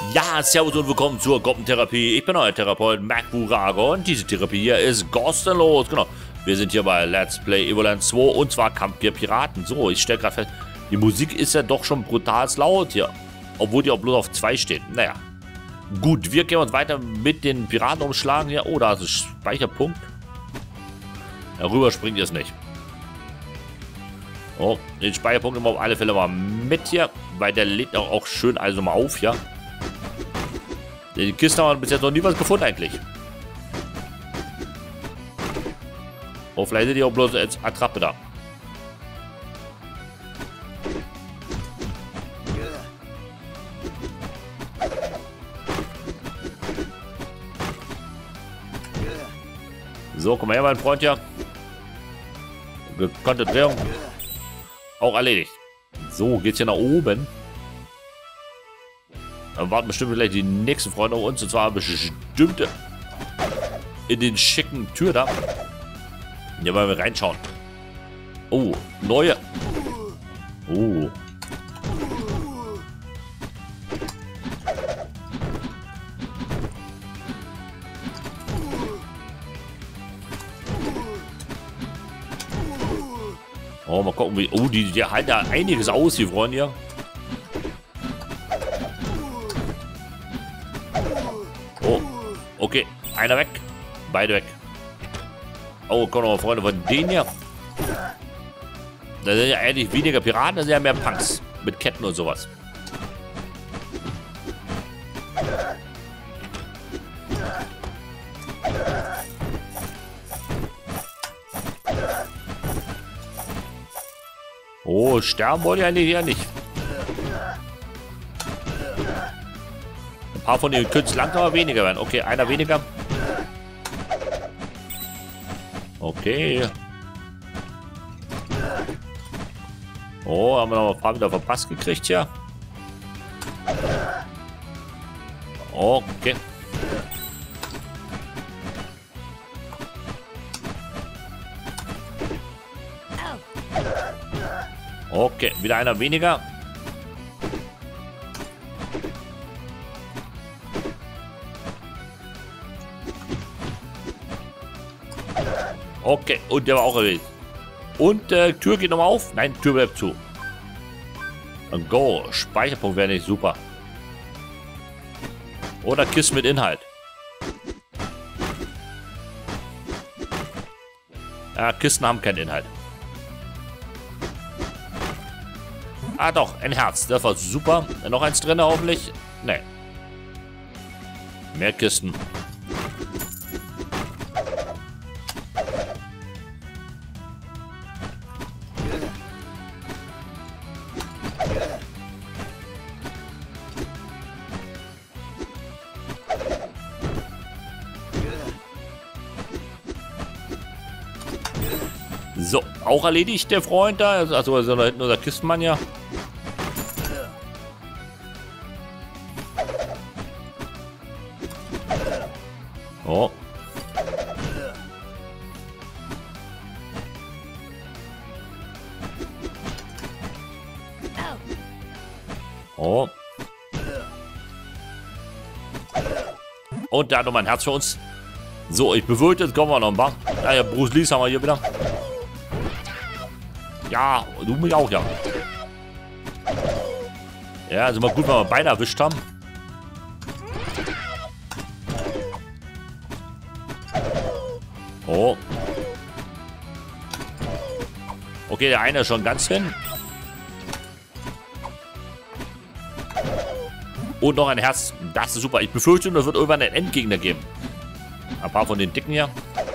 Ja, servus und willkommen zur Gruppentherapie. Ich bin euer Therapeut Mac Burago und diese Therapie hier ist kostenlos. Genau. Wir sind hier bei Let's Play Evoland 2 und zwar Kampfgier Piraten. So, ich stelle gerade fest, die Musik ist ja doch schon brutal laut hier. Obwohl die auch bloß auf 2 steht. Naja. Gut, wir gehen uns weiter mit den Piraten umschlagen hier. Oh, da ist ein Speicherpunkt. Darüber springt ihr es nicht. Oh, den Speicherpunkt immer auf alle Fälle mal mit hier, weil der lädt auch schön also mal auf, ja. Die Kiste haben wir bis jetzt noch nie was gefunden eigentlich. Oh, vielleicht sind die auch bloß als Attrappe da. So, komm mal her, mein Freund hier. Gekonnte Drehung. Auch erledigt. So, geht's hier nach oben. Dann warten bestimmt gleich die nächsten Freunde auf uns. Und zwar bestimmt in den schicken Tür da. Hier wollen wir reinschauen. Oh, neue. Oh. Oh, mal gucken, wie. Oh, die halten ja einiges aus, die Freunde hier. Oh, okay. Einer weg. Beide weg. Oh, kommen noch mal Freunde von denen hier. Da sind ja eigentlich weniger Piraten, da sind ja mehr Punks. Mit Ketten und sowas. Oh, sterben wollen die eigentlich hier nicht. Ein paar von denen können es langsam weniger werden. Okay, einer weniger. Okay. Oh, haben wir noch ein paar wieder verpasst gekriegt hier. Okay. Okay, wieder einer weniger. Okay, und der war auch erledigt. Und Tür geht nochmal auf. Nein, Tür bleibt zu. Und go. Speicherpunkt wäre nicht super. Oder Kisten mit Inhalt. Ja, Kisten haben keinen Inhalt. Ah doch, ein Herz. Das war super. Noch eins drin hoffentlich. Nee. Mehr Kisten. So, auch erledigt der Freund da. Also da hinten unser Kistenmann ja. Oh. Oh. Und da hat noch mal ein Herz für uns. So, ich bewirte, jetzt kommen wir noch ein paar. Ja, ja, Bruce Lee haben wir hier wieder. Ja, du mich auch, ja. Ja, also mal gut, wenn wir beide erwischt haben. Oh. Okay, der eine ist schon ganz hin. Und noch ein Herz. Das ist super. Ich befürchte, es wird irgendwann einen Endgegner geben. Ein paar von den Dicken hier.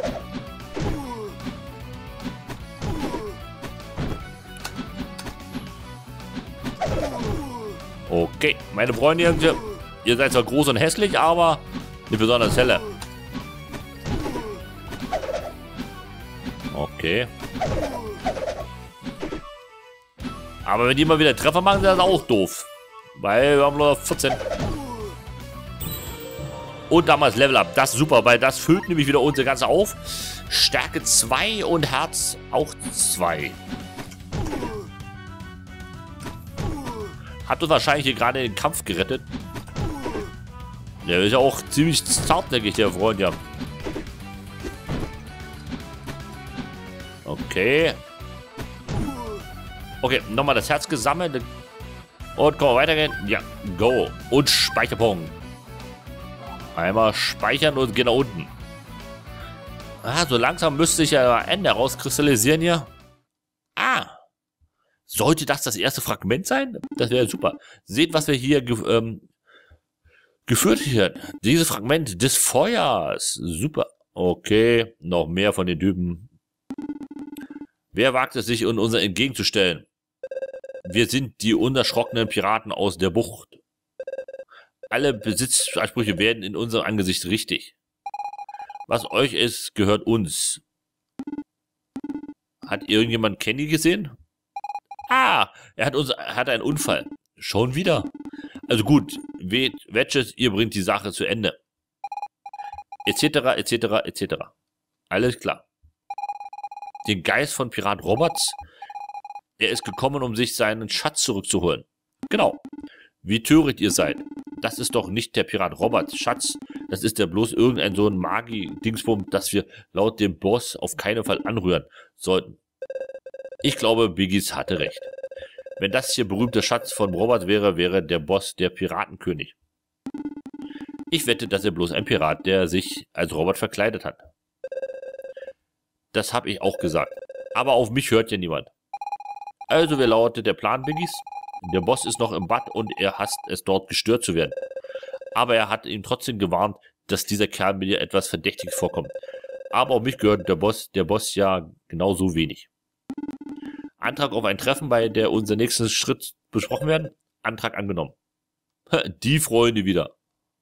Okay, meine Freunde, ihr seid zwar groß und hässlich, aber nicht besonders helle. Okay. Aber wenn die mal wieder Treffer machen, ist das auch doof. Weil wir haben nur 14. Und damals Level Up. Das ist super, weil das füllt nämlich wieder unsere ganze auf. Stärke 2 und Herz auch 2. Hat uns wahrscheinlich hier gerade den Kampf gerettet. Der ist ja auch ziemlich zartnäckig, der Freund, ja. Okay. Okay, nochmal das Herz gesammelt. Und können wir weitergehen? Ja, go. Und Speicherpunkt. Einmal speichern und gehen nach unten. Ah, so langsam müsste sich ja ein Ende herauskristallisieren hier. Ah. Sollte das erste Fragment sein? Das wäre super. Seht, was wir hier geführt werden. Dieses Fragment des Feuers. Super. Okay, noch mehr von den Typen. Wer wagt es sich, uns entgegenzustellen? Wir sind die unerschrockenen Piraten aus der Bucht. Alle Besitzansprüche werden in unserem Angesicht richtig. Was euch ist, gehört uns. Hat irgendjemand Kenny gesehen? Ah, er hat einen Unfall. Schon wieder? Also gut, Wedges, ihr bringt die Sache zu Ende. Etc., etc., etc. Alles klar. Den Geist von Pirat Roberts? Er ist gekommen, um sich seinen Schatz zurückzuholen. Genau. Wie töricht ihr seid. Das ist doch nicht der Pirat Roberts Schatz. Das ist ja bloß irgendein so ein Magi-Dingsbum, das wir laut dem Boss auf keinen Fall anrühren sollten. Ich glaube, Biggies hatte recht. Wenn das hier berühmte Schatz von Robert wäre, wäre der Boss der Piratenkönig. Ich wette, dass er bloß ein Pirat, der sich als Robert verkleidet hat. Das habe ich auch gesagt. Aber auf mich hört ja niemand. Also, wie lautet der Plan, Biggies? Der Boss ist noch im Bad und er hasst es, dort gestört zu werden. Aber er hat ihn trotzdem gewarnt, dass dieser Kerl mir etwas verdächtig vorkommt. Aber auf mich gehört der Boss ja genauso wenig. Antrag auf ein Treffen, bei der unser nächster Schritt besprochen werden. Antrag angenommen. Die Freunde wieder.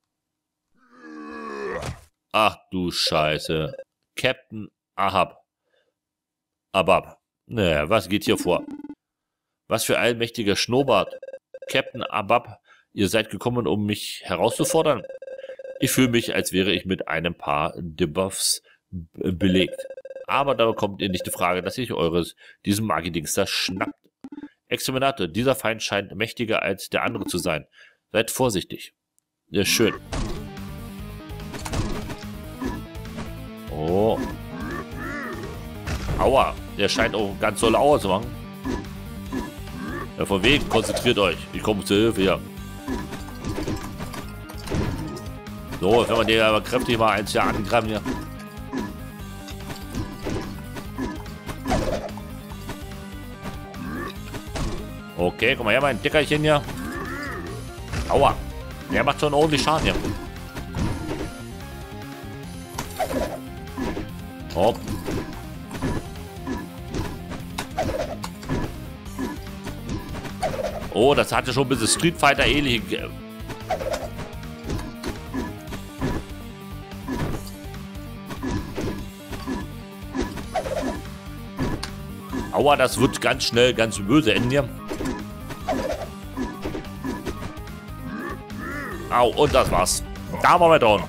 Ach du Scheiße. Captain Ahab. Abab. Naja, was geht hier vor? Was für ein mächtiger Schnurrbart. Captain Abab, ihr seid gekommen, um mich herauszufordern? Ich fühle mich, als wäre ich mit einem Paar Debuffs belegt. Aber da kommt ihr nicht die Frage, dass ich diesen Magi-Dings da schnappt. Exterminator, dieser Feind scheint mächtiger als der andere zu sein. Seid vorsichtig. Ja, schön. Oh. Aua, der scheint auch ganz doll Aua zu machen. Ja, von wegen, konzentriert euch. Ich komme zur Hilfe, ja. So, wenn man den aber kräftig mal eins hier angreifen, ja. Okay, guck mal her, mein Dickerchen hier. Aua. Der macht schon ordentlich Schaden hier. Hopp. Oh, das hatte schon ein bisschen Street Fighter ähnlich. Aua, das wird ganz schnell ganz böse enden hier. Au, und das war's. Da waren wir dran.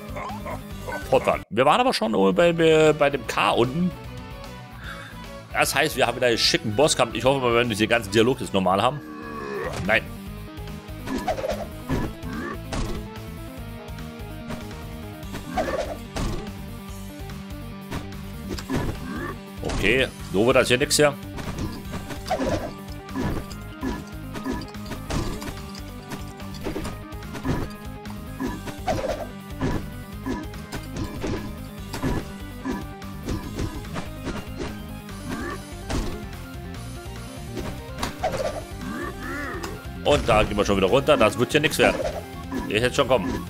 Wir waren aber schon bei dem K unten. Das heißt, wir haben wieder einen schicken Bosskampf. Ich hoffe, wir werden den ganzen Dialog jetzt normal haben. Nein. Okay, so wird das hier nichts hier. Und da gehen wir schon wieder runter. Das wird hier nichts werden. Ich hätte schon kommen.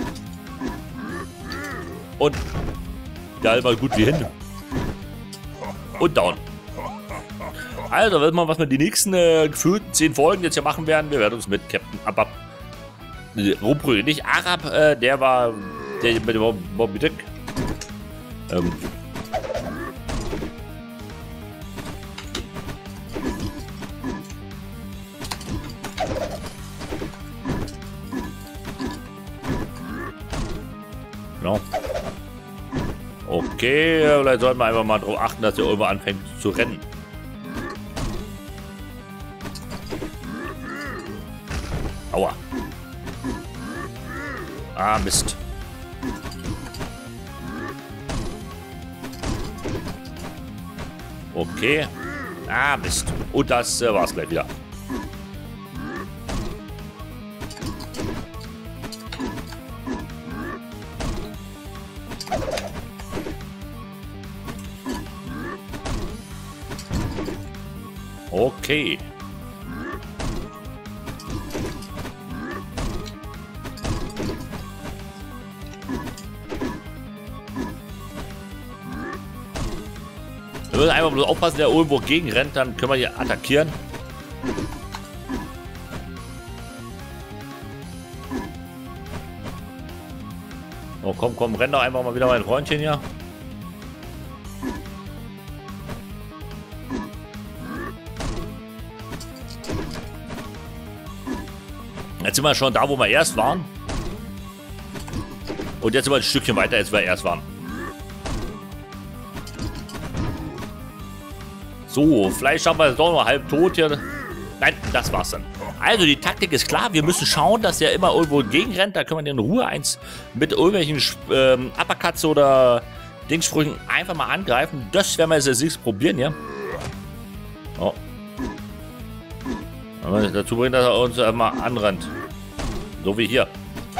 Und da mal gut wie hin. Und down. Also, will man, was wir die nächsten gefühlten 10 Folgen jetzt hier machen werden. Wir werden uns mit Captain Abab rumprügeln. Nicht Arab, der war der mit dem Moby Dick. Genau. Okay, vielleicht sollten wir einfach mal darauf achten, dass er irgendwo anfängt zu rennen. Aua. Ah, Mist. Okay. Ah, Mist. Und das war's gleich wieder. Okay. Wir müssen einfach bloß aufpassen, der irgendwo gegenrennt, dann können wir hier attackieren. Oh, komm, komm, renn doch einfach mal wieder mein Freundchen hier. Jetzt sind wir schon da, wo wir erst waren. Und jetzt sind wir ein Stückchen weiter, als wir erst waren. So, vielleicht haben wir es doch noch halb tot hier. Nein, das war's dann. Also, die Taktik ist klar. Wir müssen schauen, dass der immer irgendwo gegenrennt. Da können wir in Ruhe eins mit irgendwelchen Uppercuts oder Dingssprüchen einfach mal angreifen. Das werden wir jetzt als nächstes probieren, ja. Oh. Aber dazu bringen, dass er uns mal anrennt. So wie hier.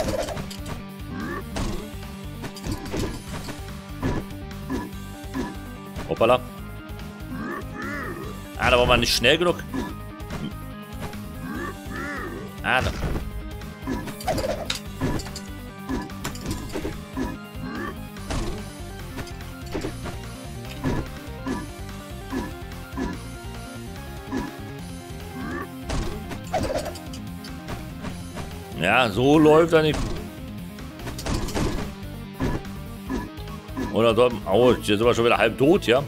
Hoppala. Ah, da war man nicht schnell genug. Ah, da. Ja, so läuft er nicht. Oder so. Oh, hier sind wir schon wieder halb tot, ja.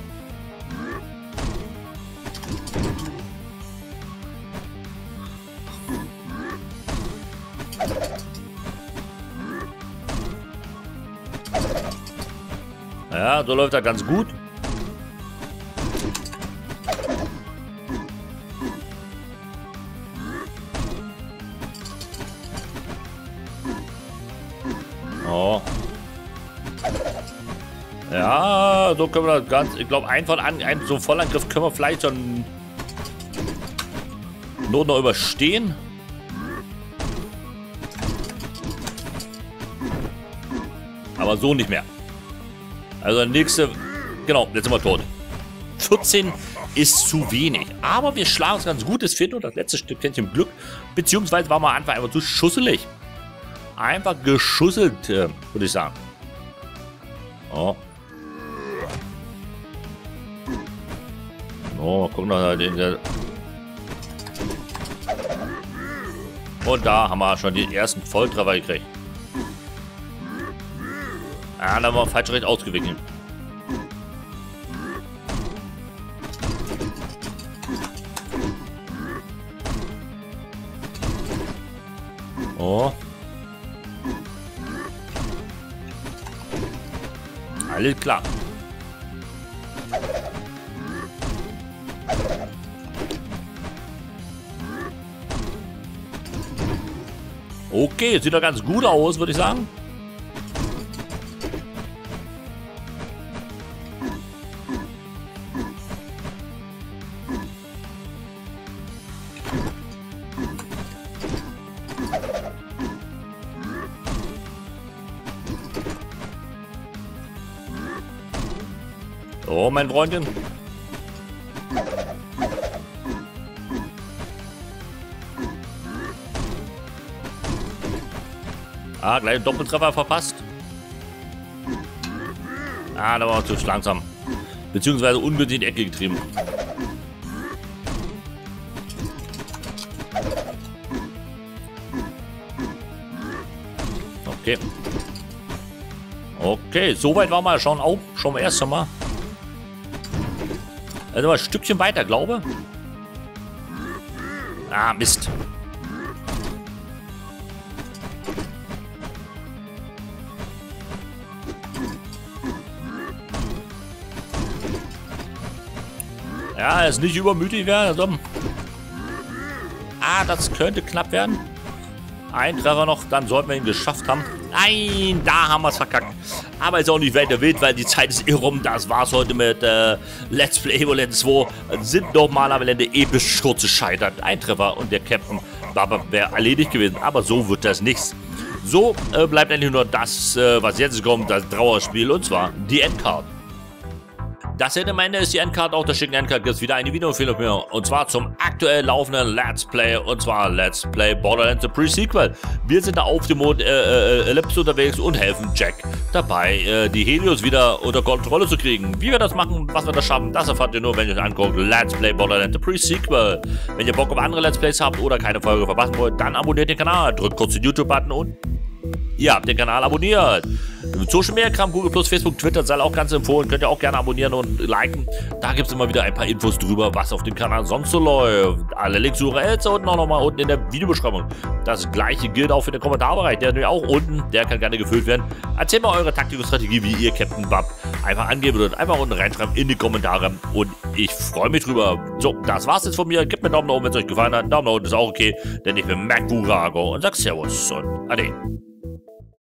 Ja, so läuft er ganz gut. Oh. Ja, so können wir das ganz. Ich glaube, einen so Vollangriff können wir vielleicht schon Not noch überstehen. Aber so nicht mehr. Also der nächste. Genau, jetzt sind wir tot. 14 ist zu wenig. Aber wir schlagen uns ganz gut. Es fehlt nur das letzte Stückchen Glück. Beziehungsweise war man einfach zu schusselig. Einfach geschusselt, würde ich sagen. Oh. Oh, mal gucken wir den. Und da haben wir schon die ersten Volltreffer gekriegt. Ah, da haben wir falsch recht ausgewickelt. Oh. Alles klar. Okay, sieht doch ganz gut aus, würde ich sagen. Oh, mein Freundchen. Ah, gleich einen Doppeltreffer verpasst. Ah, da war er zu langsam. Beziehungsweise ungünstig in die Ecke getrieben. Okay. Okay, soweit waren wir schon auch schon erst einmal. Also mal ein Stückchen weiter, glaube. Ah, Mist. Ja, er ist nicht übermütig werden. Also. Ah, das könnte knapp werden. Ein Treffer noch, dann sollten wir ihn geschafft haben. Nein, da haben wir es verkackt. Aber ist auch nicht weiter wild, weil die Zeit ist rum. Das war's heute mit Let's Play Evoland 2. Sind nochmal am Ende episch kurz gescheitert. Ein Treffer und der Captain wäre erledigt gewesen. Aber so wird das nichts. So bleibt eigentlich nur das, was jetzt kommt, das Trauerspiel. Und zwar die Endcard. Das hier am Ende ist die Endcard. Auch der schicken Endcard gibt es wieder eine Videoempfehlung von mir. Und zwar zum aktuell laufenden Let's Play. Und zwar Let's Play Borderlands The Pre-Sequel. Wir sind da auf dem Mond Ellipse unterwegs und helfen Jack dabei, die Helios wieder unter Kontrolle zu kriegen. Wie wir das machen, was wir das schaffen, das erfahrt ihr nur, wenn ihr euch anguckt. Let's Play Borderlands The Pre-Sequel. Wenn ihr Bock auf andere Let's Plays habt oder keine Folge verpassen wollt, dann abonniert den Kanal. Drückt kurz den YouTube-Button und ihr habt den Kanal abonniert. Social Media Kram, Google+, Facebook, Twitter, sei auch ganz empfohlen. Könnt ihr auch gerne abonnieren und liken. Da gibt es immer wieder ein paar Infos drüber, was auf dem Kanal sonst so läuft. Alle Links zu URLs unten auch nochmal unten in der Videobeschreibung. Das gleiche gilt auch für den Kommentarbereich. Der ist natürlich auch unten. Der kann gerne gefüllt werden. Erzählt mal eure Taktik und Strategie, wie ihr Captain Bub einfach angeben würdet. Einfach unten reinschreiben in die Kommentare. Und ich freue mich drüber. So, das war's jetzt von mir. Gebt mir einen Daumen nach oben, wenn es euch gefallen hat. Daumen nach unten ist auch okay. Denn ich bin MacBurago und sag Servus und Ade.